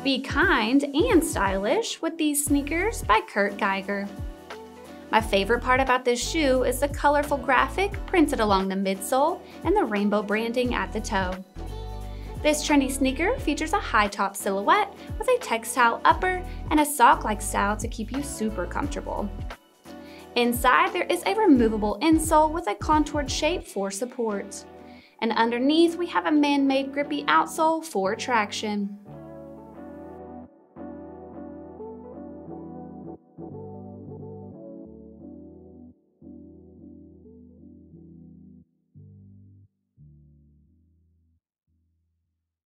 Be kind and stylish with these sneakers by Kurt Geiger. My favorite part about this shoe is the colorful graphic printed along the midsole and the rainbow branding at the toe. This trendy sneaker features a high-top silhouette with a textile upper and a sock-like style to keep you super comfortable. Inside, there is a removable insole with a contoured shape for support. And underneath, we have a man-made grippy outsole for traction.